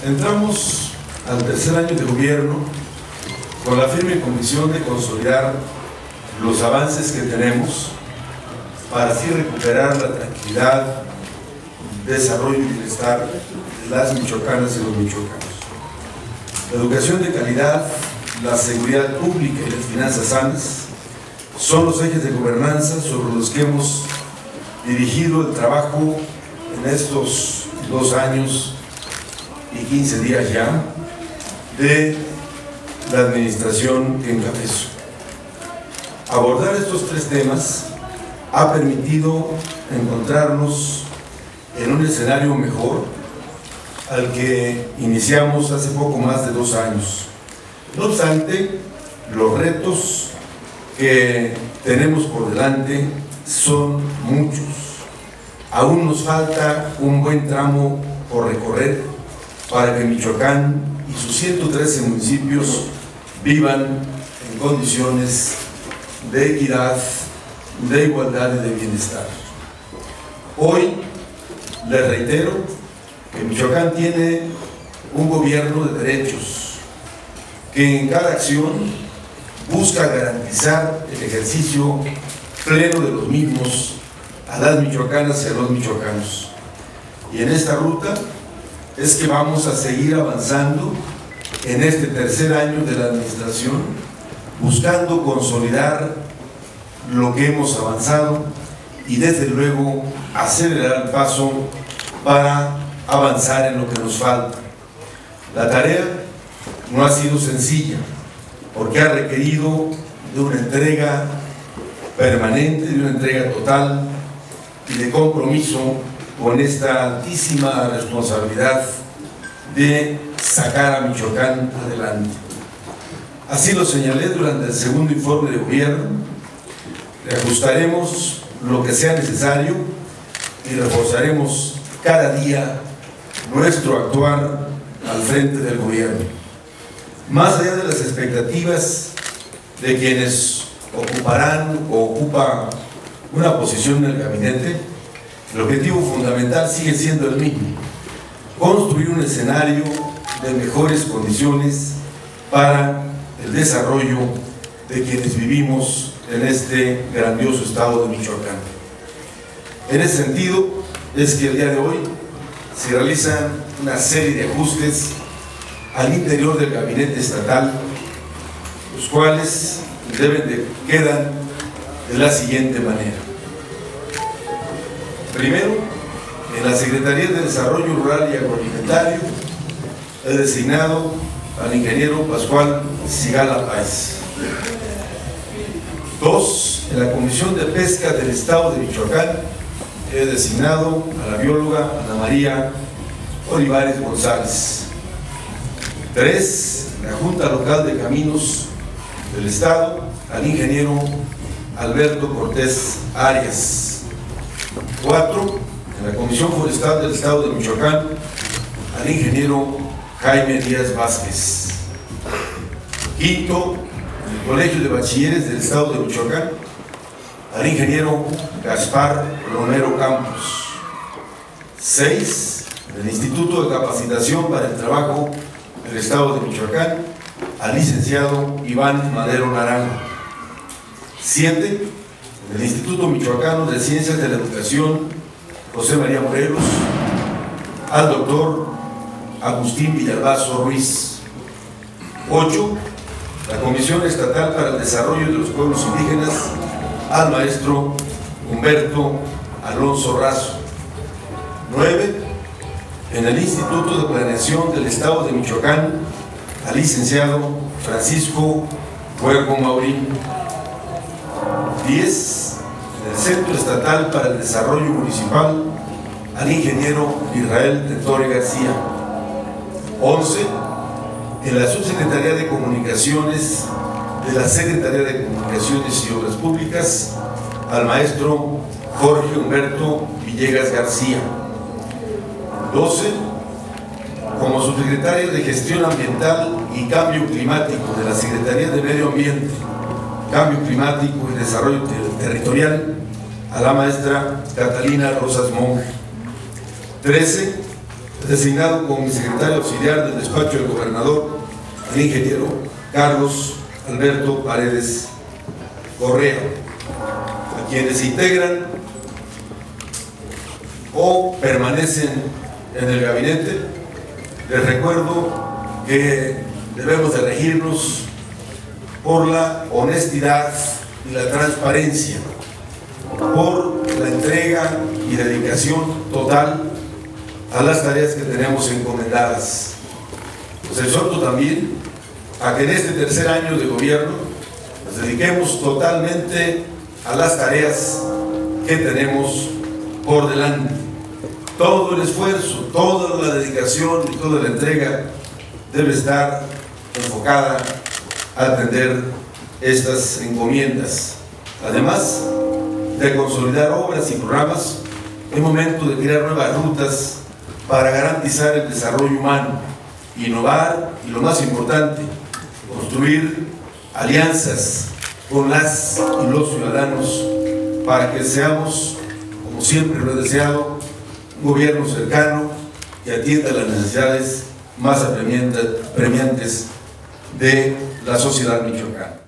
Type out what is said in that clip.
Entramos al tercer año de gobierno con la firme convicción de consolidar los avances que tenemos para así recuperar la tranquilidad, desarrollo y bienestar de las michoacanas y los michoacanos. La educación de calidad, la seguridad pública y las finanzas sanas son los ejes de gobernanza sobre los que hemos dirigido el trabajo en estos 2 años y 15 días ya de la administración que encabezo. Abordar estos 3 temas ha permitido encontrarnos en un escenario mejor al que iniciamos hace poco más de 2 años. No obstante, los retos que tenemos por delante son muchos. Aún nos falta un buen tramo por recorrer para que Michoacán y sus 113 municipios vivan en condiciones de equidad, de igualdad y de bienestar. Hoy les reitero que Michoacán tiene un gobierno de derechos que en cada acción busca garantizar el ejercicio pleno de los mismos a las michoacanas y a los michoacanos. Y en esta ruta es que vamos a seguir avanzando en este tercer año de la administración, buscando consolidar lo que hemos avanzado y desde luego acelerar el paso para avanzar en lo que nos falta. La tarea no ha sido sencilla porque ha requerido de una entrega permanente, de una entrega total y de compromiso con esta altísima responsabilidad de sacar a Michoacán adelante. Así lo señalé durante el segundo informe de gobierno. Reajustaremos lo que sea necesario y reforzaremos cada día nuestro actuar al frente del gobierno. Más allá de las expectativas de quienes ocuparán o ocupan una posición en el gabinete, el objetivo fundamental sigue siendo el mismo: construir un escenario de mejores condiciones para el desarrollo de quienes vivimos en este grandioso estado de Michoacán. En ese sentido es que el día de hoy se realizan una serie de ajustes al interior del gabinete estatal, los cuales quedan de la siguiente manera. Primero, en la Secretaría de Desarrollo Rural y Agroalimentario he designado al ingeniero Pascual Sigala Páez. 2, en la Comisión de Pesca del Estado de Michoacán he designado a la bióloga Ana María Olivares González. 3, en la Junta Local de Caminos del Estado al ingeniero Alberto Cortés Arias. 4, en la Comisión Forestal del Estado de Michoacán al ingeniero Jaime Díaz Vázquez. 5, en el Colegio de Bachilleres del Estado de Michoacán al ingeniero Gaspar Romero Campos. 6, en el Instituto de Capacitación para el Trabajo del Estado de Michoacán al licenciado Iván Madero Naranjo. 7, en el Instituto Michoacano de Ciencias de la Educación José María Morelos al doctor Agustín Villalbazo Ruiz. 8, la Comisión Estatal para el Desarrollo de los Pueblos Indígenas al maestro Humberto Alonso Razo. 9, en el Instituto de Planeación del Estado de Michoacán al licenciado Francisco Huergo Maurín. 10, en el Centro Estatal para el Desarrollo Municipal al ingeniero Israel Tentore García. 11, en la Subsecretaría de Comunicaciones de la Secretaría de Comunicaciones y Obras Públicas al maestro Jorge Humberto Villegas García. 12, como subsecretaria de Gestión Ambiental y Cambio Climático de la Secretaría de Medio Ambiente, Cambio Climático y Desarrollo Territorial a la maestra Catalina Rosas Monge. 13, designado como mi secretario auxiliar del despacho del gobernador, el ingeniero Carlos Alberto Paredes Correa. A quienes integran o permanecen en el gabinete, les recuerdo que debemos de regirnos por la honestidad y la transparencia, por la entrega y dedicación total a las tareas que tenemos encomendadas. Los exhorto también a que en este tercer año de gobierno nos dediquemos totalmente a las tareas que tenemos por delante. Todo el esfuerzo, toda la dedicación y toda la entrega debe estar enfocada a atender estas encomiendas. Además de consolidar obras y programas, es momento de crear nuevas rutas para garantizar el desarrollo humano, innovar y, lo más importante, construir alianzas con las y los ciudadanos para que seamos, como siempre lo he deseado, un gobierno cercano que atienda las necesidades más apremiantes de la sociedad michoacana.